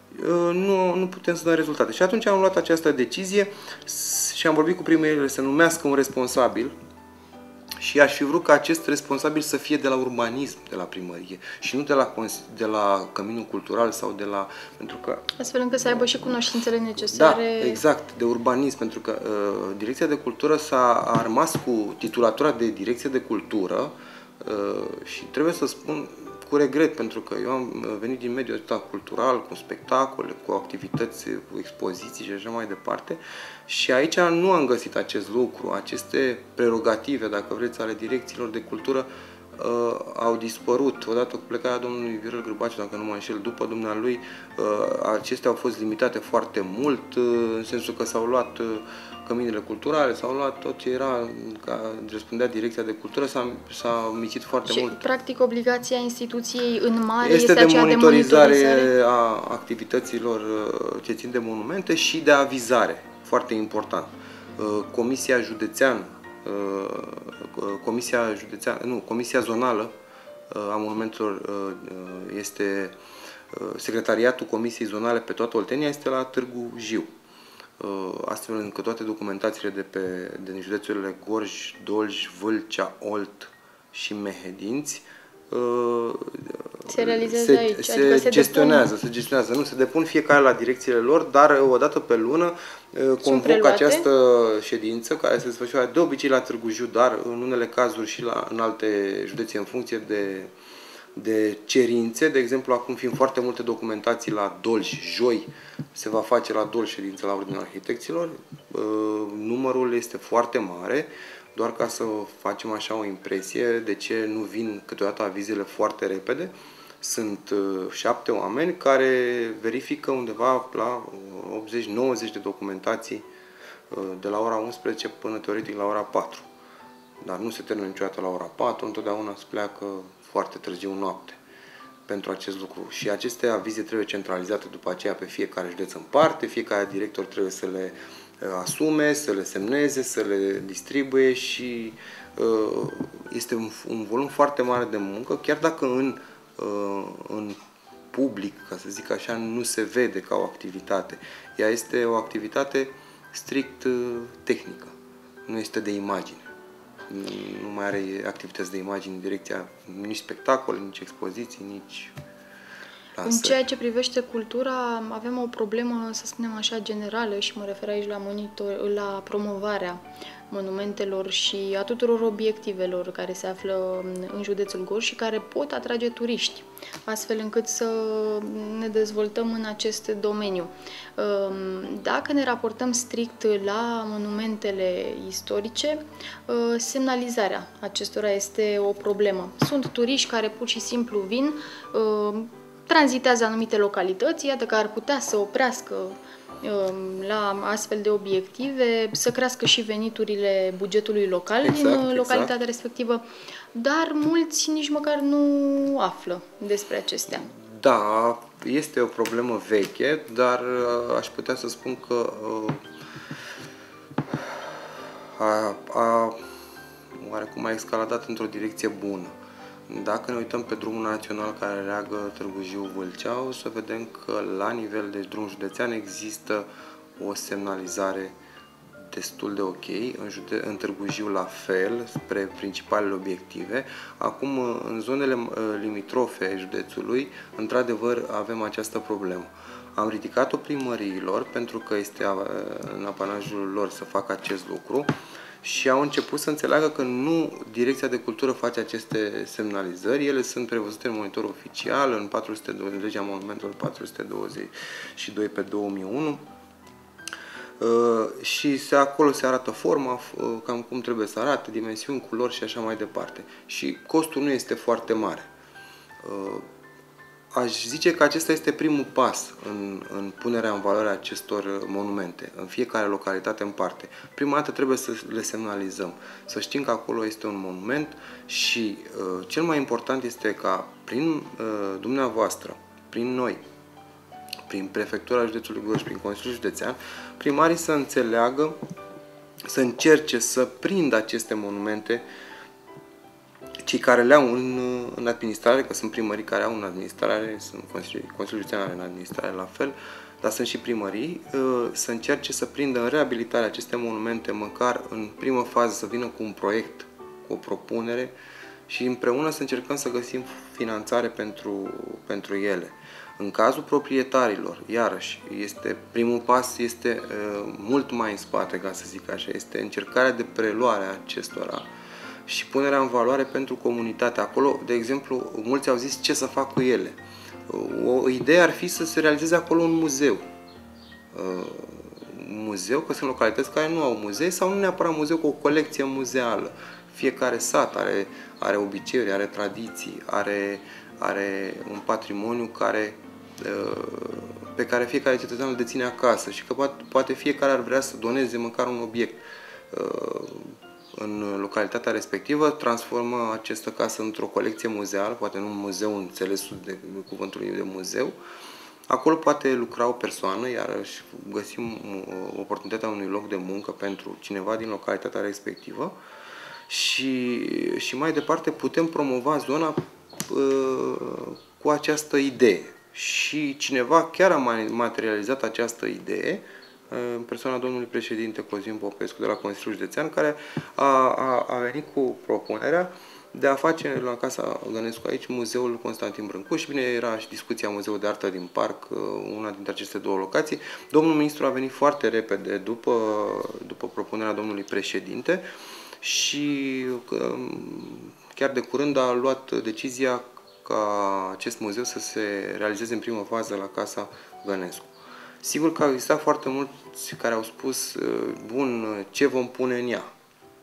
nu putem să dăm rezultate. Și atunci am luat această decizie și am vorbit cu primăriile să numească un responsabil și aș fi vrut ca acest responsabil să fie de la urbanism, de la primărie și nu de la Căminul Cultural sau de la... Pentru că, astfel încât să aibă și cunoștințele necesare. Da, exact, de urbanism, pentru că Direcția de Cultură a rămas cu titulatura de Direcție de Cultură și trebuie să spun cu regret, pentru că eu am venit din mediul ăsta cultural, cu spectacole, cu activități, cu expoziții și așa mai departe, și aici nu am găsit acest lucru, aceste prerogative, dacă vreți, ale direcțiilor de cultură au dispărut. Odată cu plecarea domnului Viorel Grbaciu, dacă nu mă înșel, după dumnealui, acestea au fost limitate foarte mult, în sensul că s-au luat căminile culturale, s-au luat tot ce era, răspundea Direcția de Cultură, s-a omițit foarte mult. Și, practic, obligația instituției în mare este de monitorizare a activitățile ce țin de monumente și de avizare, foarte important. Comisia zonală a monumentelor este secretariatul Comisiei Zonale pe toată Oltenia este la Târgu Jiu. Astfel încât toate documentațiile din județurile Gorj, Dolj, Vâlcea, Olt și Mehedinți se realizează aici, se gestionează, nu se depun fiecare la direcțiile lor, dar o dată pe lună convoc această ședință care se desfășoară de obicei la Târgu Jiu, dar în unele cazuri și în alte județe în funcție de cerințe. De exemplu, acum fiind foarte multe documentații la Dolj, joi se va face la Dolj ședință la Ordinul Arhitecților. Numărul este foarte mare, doar ca să facem așa o impresie de ce nu vin câteodată avizele foarte repede. Sunt 7 oameni care verifică undeva la 80-90 de documentații de la ora 11 până teoretic la ora 4. Dar nu se termină niciodată la ora 4, întotdeauna se pleacă foarte târziu noapte pentru acest lucru. Și aceste avize trebuie centralizate după aceea pe fiecare județ în parte, fiecare director trebuie să le asume, să le semneze, să le distribuie și este un volum foarte mare de muncă, chiar dacă în public, ca să zic așa, nu se vede ca o activitate. Ea este o activitate strict tehnică, nu este de imagine. Nu mai are activități de imagine în direcția nici spectacole, nici expoziții, nici lansări. În ceea ce privește cultura, avem o problemă, să spunem așa, generală și mă refer aici la promovarea monumentelor și a tuturor obiectivelor care se află în județul Gorj și care pot atrage turiști, astfel încât să ne dezvoltăm în acest domeniu. Dacă ne raportăm strict la monumentele istorice, semnalizarea acestora este o problemă. Sunt turiști care pur și simplu vin, tranzitează anumite localități, iată că ar putea să oprească la astfel de obiective, să crească și veniturile bugetului local din localitatea respectivă, dar mulți nici măcar nu află despre acestea. Da, este o problemă veche, dar aș putea să spun că oarecum a escaladat într-o direcție bună. Dacă ne uităm pe drumul național care leagă Târgu Jiu-Vâlcea, o să vedem că la nivel de drum județean există o semnalizare destul de ok, în Târgu Jiu la fel, spre principalele obiective. Acum, în zonele limitrofe județului, într-adevăr, avem această problemă. Am ridicat-o primăriilor, pentru că este în apanajul lor să facă acest lucru, și au început să înțeleagă că nu Direcția de Cultură face aceste semnalizări, ele sunt prevăzute în monitor oficial, în 420, legea monumentelor 422 pe 2001, și acolo se arată forma, cam cum trebuie să arate, dimensiuni, culori și așa mai departe. Și costul nu este foarte mare. Aș zice că acesta este primul pas în punerea în valoare a acestor monumente, în fiecare localitate în parte. Prima dată trebuie să le semnalizăm, să știm că acolo este un monument și cel mai important este ca prin dumneavoastră, prin noi, prin Prefectura Județului Gorj, prin Consiliul Județean, primarii să înțeleagă, să încerce să prindă aceste monumente, cei care le au în administrare, că sunt primării care au în administrare, sunt Consiliul Județean are în administrare la fel, dar sunt și primării, să încerce să prindă în reabilitarea aceste monumente, măcar în primă fază să vină cu un proiect, cu o propunere și împreună să încercăm să găsim finanțare pentru ele. În cazul proprietarilor, iarăși, primul pas este mult mai în spate, ca să zic așa, este încercarea de preluare a acestora și punerea în valoare pentru comunitate. Acolo, de exemplu, mulți au zis ce să fac cu ele. O idee ar fi să se realizeze acolo un muzeu. Muzeu, că sunt localități care nu au muzee sau nu neapărat muzeu cu o colecție muzeală. Fiecare sat are obiceiuri, are tradiții, are un patrimoniu pe care fiecare cetățean îl deține acasă și că poate fiecare ar vrea să doneze măcar un obiect în localitatea respectivă, transformă această casă într-o colecție muzeală, poate nu un muzeu în înțelesul de cuvântul de muzeu. Acolo poate lucra o persoană, iarăși găsim oportunitatea unui loc de muncă pentru cineva din localitatea respectivă și mai departe putem promova zona cu această idee. Și cineva chiar a materializat această idee în persoana domnului președinte Cosmin Popescu de la Consiliul Județean, care a venit cu propunerea de a face la Casa Gănescu aici Muzeul Constantin Brâncu și bine era și discuția Muzeul de Artă din Parc, una dintre aceste două locații. Domnul ministru a venit foarte repede după propunerea domnului președinte și chiar de curând a luat decizia ca acest muzeu să se realizeze în primă fază la Casa Gănescu. Sigur că au existat foarte mulți care au spus, bun, ce vom pune în ea?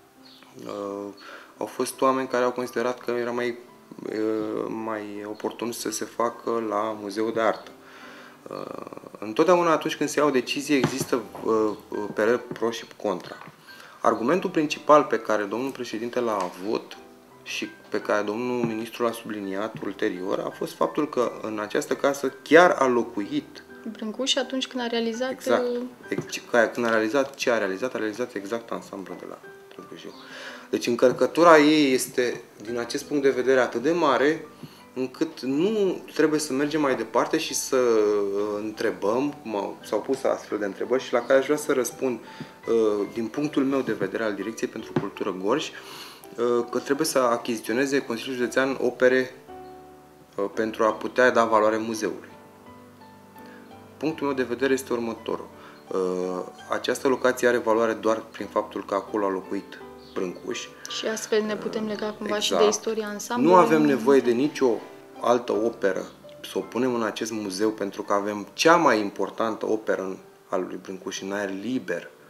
Au fost oameni care au considerat că era mai oportun să se facă la Muzeul de Artă. Întotdeauna atunci când se ia o decizie există păreri pro și contra. Argumentul principal pe care domnul președinte l-a avut și pe care domnul ministru l-a subliniat ulterior a fost faptul că în această casă chiar a locuit Brâncuș atunci când a realizat... Exact. Când a realizat ce a realizat exact ansamblul de la Târgu Jiu. Deci încărcătura ei este, din acest punct de vedere, atât de mare, încât nu trebuie să mergem mai departe și să întrebăm, s-au pus astfel de întrebări și la care aș vrea să răspund din punctul meu de vedere al Direcției pentru Cultură Gorj, că trebuie să achiziționeze Consiliul Județean opere pentru a putea da valoare muzeului. Punctul meu de vedere este următorul. Această locație are valoare doar prin faptul că acolo a locuit Brâncuș. Și astfel ne putem lega cumva și de istoria ansamblului. Nu avem nevoie de nicio altă operă să o punem în acest muzeu, pentru că avem cea mai importantă operă a lui Brâncuș în aer liber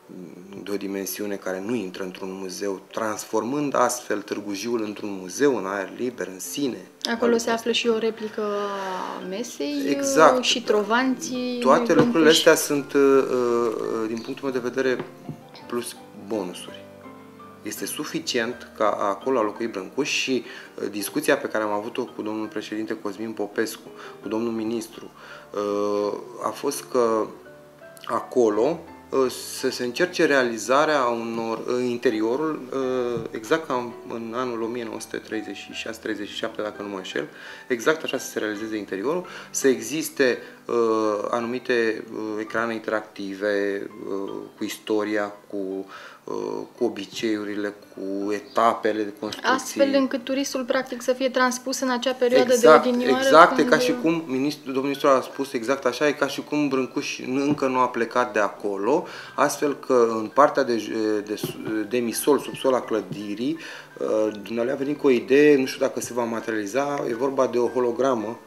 de o dimensiune care nu intră într-un muzeu, transformând astfel Târgu Jiul într-un muzeu în aer liber, în sine. Acolo se află și o replică a mesei, exact, și trovanții. Toate lucrurile astea sunt, din punctul meu de vedere, plus bonusuri. Este suficient ca acolo a locuit Brâncuș și discuția pe care am avut-o cu domnul președinte Cosmin Popescu, cu domnul ministru, a fost că acolo să se încerce realizarea interiorul, exact ca în anul 1936-37, dacă nu mă înșel, exact așa să se realizeze interiorul, să existe anumite ecrane interactive cu istoria, cu obiceiurile, cu etapele de construcție. Astfel încât turistul practic să fie transpus în acea perioadă exact, de odinioară. Exact, când... e ca și cum, domnul ministru a spus exact așa, e ca și cum Brâncuș încă nu a plecat de acolo, astfel că în partea de misol, subsol a clădirii, dumnealui a venit cu o idee, nu știu dacă se va materializa, e vorba de o hologramă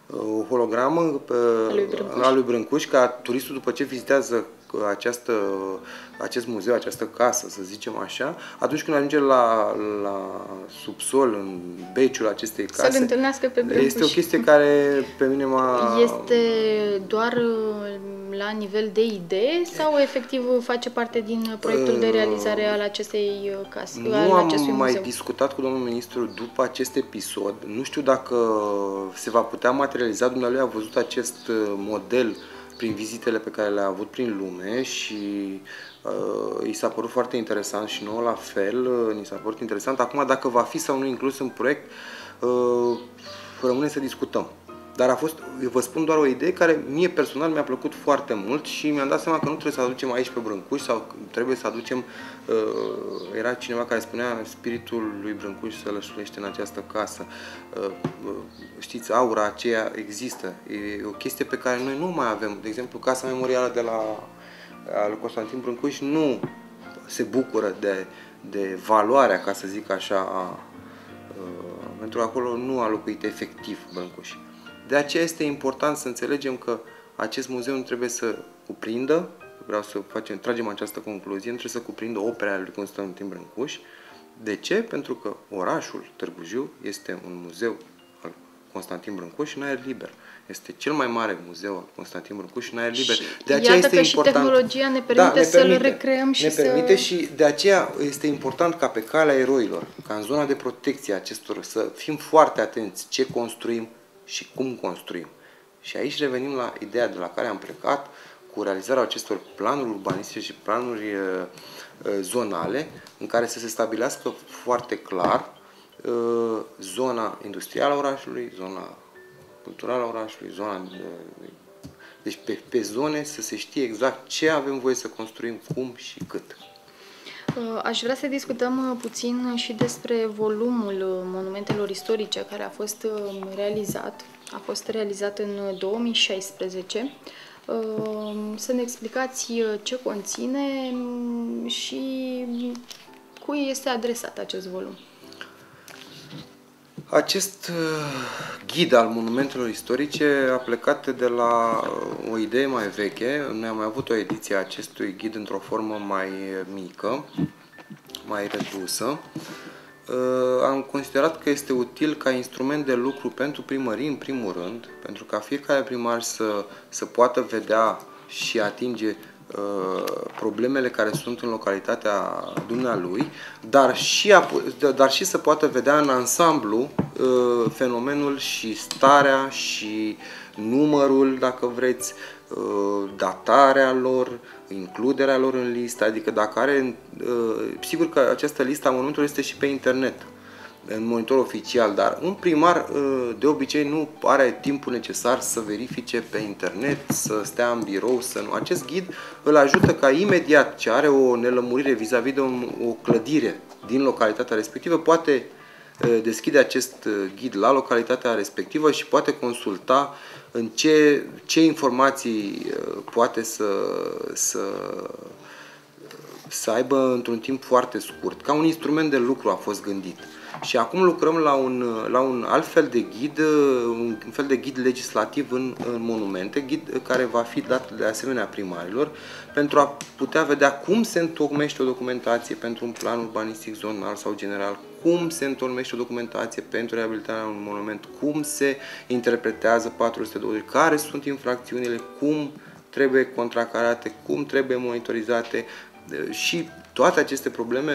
a lui Brâncuș, ca turistul, după ce vizitează acest muzeu, această casă, să zicem așa, atunci când ajunge la subsol, în beciul acestei case, să-l întâlnească pe Brâncuș. Este o chestie care pe mine Este doar la nivel de idee sau efectiv face parte din proiectul de realizare al acestei case? Nu am mai discutat cu domnul ministru după acest episod. Nu știu dacă se va putea materializa. Dumnealui a văzut acest model prin vizitele pe care le-a avut prin lume și i s-a părut foarte interesant și nouă la fel, ni s-a părut interesant. Acum, dacă va fi sau nu inclus în proiect, rămâne să discutăm. Dar a fost, eu vă spun doar o idee care mie personal mi-a plăcut foarte mult și mi-am dat seama că nu trebuie să aducem aici pe Brâncuș sau trebuie să aducem, era cineva care spunea, spiritul lui Brâncuș se lășluiește în această casă. Știți, aura aceea există. E o chestie pe care noi nu mai avem. De exemplu, Casa Memorială al Constantin Brâncuș nu se bucură de valoarea, ca să zic așa, pentru că acolo nu a locuit efectiv Brâncuș. De aceea este important să înțelegem că acest muzeu nu trebuie să cuprindă, vreau să tragem această concluzie, nu trebuie să cuprindă opera lui Constantin Brâncuș. De ce? Pentru că orașul Târgu Jiu este un muzeu al Constantin Brâncuș în aer liber. Este cel mai mare muzeu al Constantin Brâncuș în aer liber. De aceea este important. Și tehnologia ne permite să-l recreăm și și de aceea este important ca pe calea eroilor, ca în zona de protecție a acestor, să fim foarte atenți ce construim și cum construim. Și aici revenim la ideea de la care am plecat cu realizarea acestor planuri urbanistice și planuri zonale în care să se stabilească foarte clar zona industrială a orașului, zona culturală a orașului, deci pe zone să se știe exact ce avem voie să construim, cum și cât. Aș vrea să discutăm puțin și despre volumul monumentelor istorice care a fost realizat. A fost realizat în 2016. Să ne explicați ce conține și cui este adresat acest volum. Acest ghid al monumentelor istorice a plecat de la o idee mai veche. Noi am mai avut o ediție a acestui ghid într-o formă mai mică, mai redusă. Am considerat că este util ca instrument de lucru pentru primării, în primul rând, pentru ca fiecare primar să poată vedea și atinge problemele care sunt în localitatea dumnealui, dar și să poată vedea în ansamblu fenomenul și starea și numărul, dacă vreți, datarea lor, includerea lor în listă, adică dacă are, sigur că această listă a monumentelor este și pe internet, în monitor oficial, dar un primar de obicei nu are timpul necesar să verifice pe internet, să stea în birou, să nu. Acest ghid îl ajută ca imediat ce are o nelămurire vis-a-vis de o clădire din localitatea respectivă, poate deschide acest ghid la localitatea respectivă și poate consulta în ce informații poate să aibă într-un timp foarte scurt. Ca un instrument de lucru a fost gândit. Și acum lucrăm la un alt fel de ghid, un fel de ghid legislativ în monumente, ghid care va fi dat de asemenea primarilor, pentru a putea vedea cum se întocmește o documentație pentru un plan urbanistic zonal sau general, cum se întocmește o documentație pentru reabilitarea unui monument, cum se interpretează 420, care sunt infracțiunile, cum trebuie contracarate, cum trebuie monitorizate și toate aceste probleme.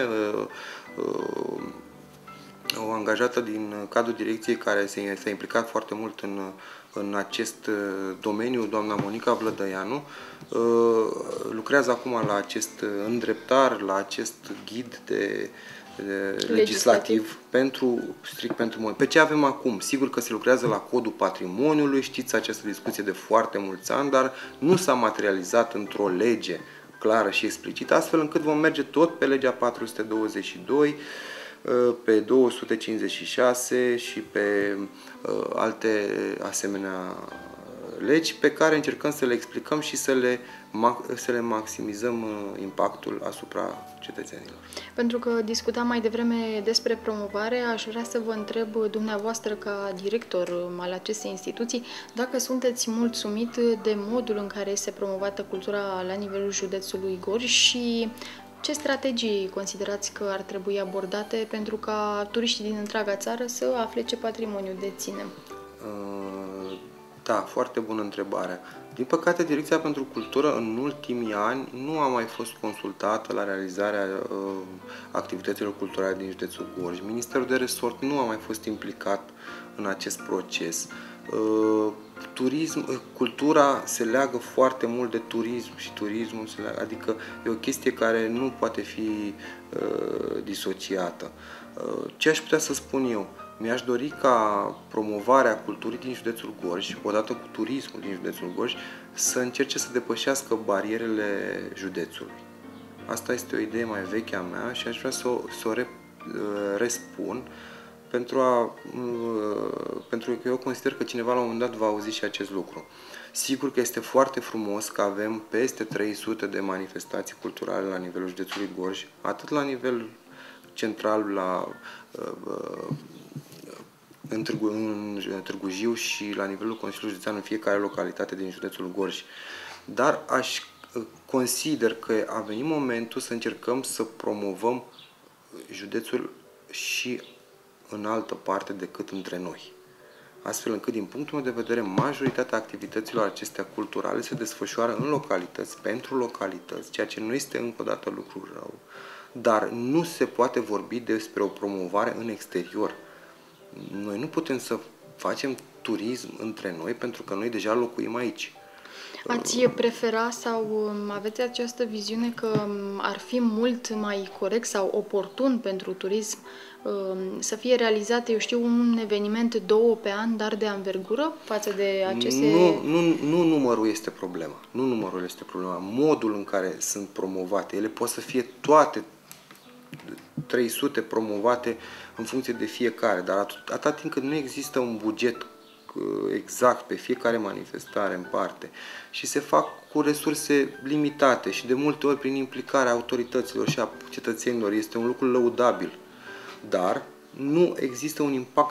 O angajată din cadrul direcției care s-a implicat foarte mult în acest domeniu, doamna Monica Vlădăianu, lucrează acum la acest îndreptar, la acest ghid legislativ strict pentru monumente. Pe ce avem acum? Sigur că se lucrează la Codul Patrimoniului, știți această discuție de foarte mulți ani, dar nu s-a materializat într-o lege clară și explicită, astfel încât vom merge tot pe legea 422, pe 256 și pe alte asemenea legi pe care încercăm să le explicăm și să le maximizăm impactul asupra cetățenilor. Pentru că discutam mai devreme despre promovare, aș vrea să vă întreb dumneavoastră ca director al acestei instituții dacă sunteți mulțumit de modul în care este promovată cultura la nivelul județului Gorj și ce strategii considerați că ar trebui abordate pentru ca turiștii din întreaga țară să afle ce patrimoniu deținem? Da, foarte bună întrebare. Din păcate, Direcția pentru Cultură în ultimii ani nu a mai fost consultată la realizarea activităților culturale din județul Gorj. Ministerul de Resort nu a mai fost implicat în acest proces. Cultura se leagă foarte mult de turism și turismul se leagă, adică e o chestie care nu poate fi disociată. Ce aș putea să spun eu? Mi-aș dori ca promovarea culturii din județul Gorj, odată cu turismul din județul Gorj, să încerce să depășească barierele județului. Asta este o idee mai veche a mea și aș vrea să o respun, pentru că eu consider că cineva la un moment dat va auzi și acest lucru. Sigur că este foarte frumos că avem peste 300 de manifestații culturale la nivelul județului Gorj, atât la nivel central, în Târgu Jiu și la nivelul Consiliului Județean în fiecare localitate din județul Gorj. Dar consider că a venit momentul să încercăm să promovăm județul și în altă parte decât între noi. Astfel încât, din punctul meu de vedere, majoritatea activităților acestea culturale se desfășoară în localități, pentru localități, ceea ce nu este încă o dată lucru rău, dar nu se poate vorbi despre o promovare în exterior. Noi nu putem să facem turism între noi pentru că noi deja locuim aici. Ați prefera sau aveți această viziune că ar fi mult mai corect sau oportun pentru turism să fie realizat, eu știu, un eveniment 2 pe an, dar de anvergură față de aceste... Nu numărul este problema. Nu numărul este problema. Modul în care sunt promovate. Ele pot să fie toate 300 promovate în funcție de fiecare, dar atâta timp cât nu există un buget exact pe fiecare manifestare în parte și se fac cu resurse limitate și de multe ori prin implicarea autorităților și a cetățenilor, este un lucru lăudabil, dar nu există un impact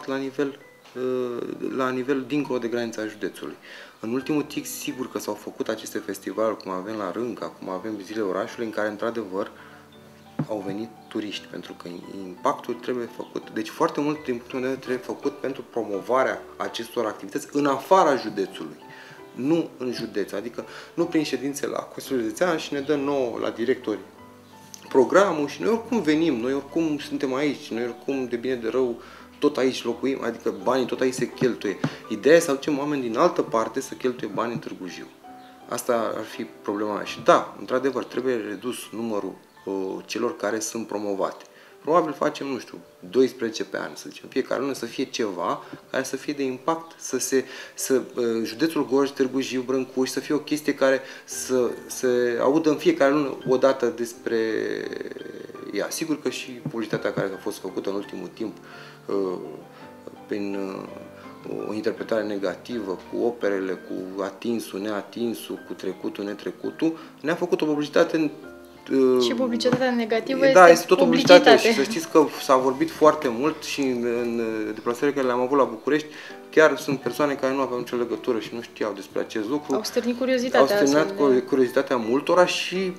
la nivel dincolo de granița județului. În ultimul timp, sigur că s-au făcut aceste festivaluri, cum avem la Rânca, cum avem Zilele Orașului, în care, într-adevăr, au venit turiști, pentru că impactul trebuie făcut. Deci foarte mult, din punctul meu de vedere, trebuie făcut pentru promovarea acestor activități în afara județului, nu în județ. Adică nu prin ședințe la Consiliul Județean și ne dă nouă la directori programul și noi oricum venim, noi oricum suntem aici, noi oricum de bine de rău tot aici locuim, adică banii tot aici se cheltuie. Ideea e să aducem oameni din altă parte să cheltuie bani în Târgu Jiu. Asta ar fi problema. Și da, într-adevăr, trebuie redus numărul celor care sunt promovate. Probabil facem, nu știu, 12 pe an, să zicem, fiecare lună să fie ceva care să fie de impact, județul Gorj, Târgu Jiu, Brâncuș, să fie o chestie care să se audă în fiecare lună o dată despre ea. Sigur că și publicitatea care a fost făcută în ultimul timp prin o interpretare negativă cu operele, cu atinsul, neatinsul, cu trecutul, netrecutul, ne-a făcut o publicitate Și publicitatea negativă este tot publicitate. Și să știți că s-a vorbit foarte mult și în deplasările care le-am avut la București, chiar sunt persoane care nu aveau nicio legătură și nu știau despre acest lucru. Au stârnit curiozitatea. Au stârnit curiozitatea multora și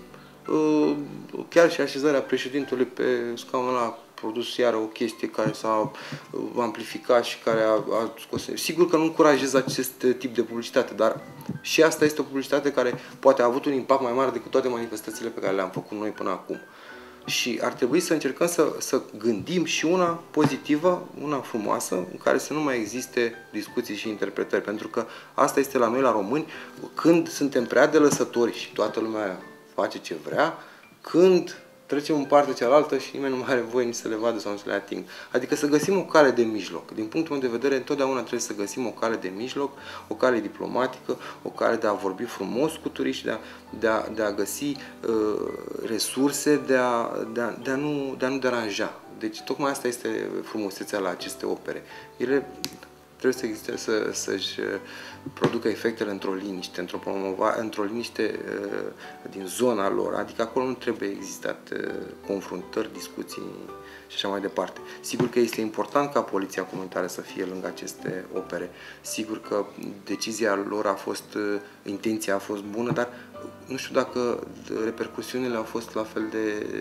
chiar și așezarea președintelui pe scaunul ăla a produs iară o chestie care s-a amplificat și care a scos. Sigur că nu încurajez acest tip de publicitate, dar și asta este o publicitate care poate a avut un impact mai mare decât toate manifestațiile pe care le-am făcut noi până acum. Și ar trebui să încercăm să gândim și una pozitivă, una frumoasă, în care să nu mai existe discuții și interpretări. Pentru că asta este la noi, la români, când suntem prea de lăsători și toată lumea face ce vrea, când trecem în partea cealaltă și nimeni nu mai are voie nici să le vadă sau nu să le atingă. Adică să găsim o cale de mijloc. Din punctul meu de vedere, întotdeauna trebuie să găsim o cale de mijloc, o cale diplomatică, o cale de a vorbi frumos cu turiști, de a găsi resurse, de a nu deranja. Deci tocmai asta este frumusețea la aceste opere. Ele trebuie să existe, să-și producă efectele într-o liniște din zona lor. Adică acolo nu trebuie existat confruntări, discuții și așa mai departe. Sigur că este important ca poliția comunitară să fie lângă aceste opere. Sigur că decizia lor intenția a fost bună, dar nu știu dacă repercusiunile au fost la fel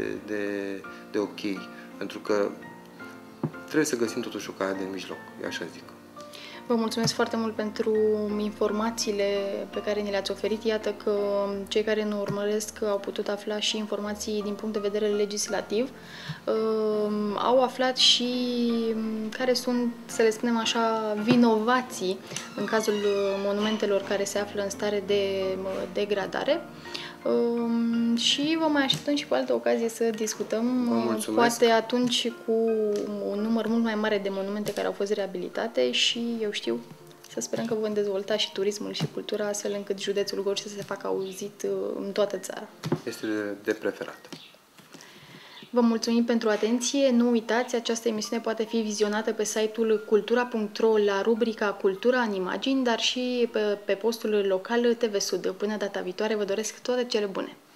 de ok. Pentru că trebuie să găsim totuși o cale de mijloc, așa zic. Vă mulțumesc foarte mult pentru informațiile pe care ni le-ați oferit. Iată că cei care ne urmăresc au putut afla și informații din punct de vedere legislativ. Au aflat și care sunt, să le spunem așa, vinovații în cazul monumentelor care se află în stare de degradare. Și vă mai așteptăm și pe altă ocazie să discutăm, poate atunci cu un număr mult mai mare de monumente care au fost reabilitate și, eu știu, să sperăm că vom dezvolta și turismul și cultura astfel încât județul Gorj să se facă auzit în toată țara. Este de preferat. Vă mulțumim pentru atenție. Nu uitați, această emisiune poate fi vizionată pe site-ul cultura.ro la rubrica Cultura în imagini, dar și pe postul local TV Sud. Până data viitoare, vă doresc toate cele bune!